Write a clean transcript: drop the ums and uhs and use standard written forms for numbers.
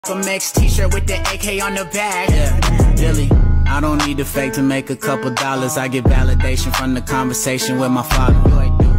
From X t-shirt with the AK on the back. Yeah, Billy, I don't need to fake to make a couple dollars. I get validation from the conversation with my father.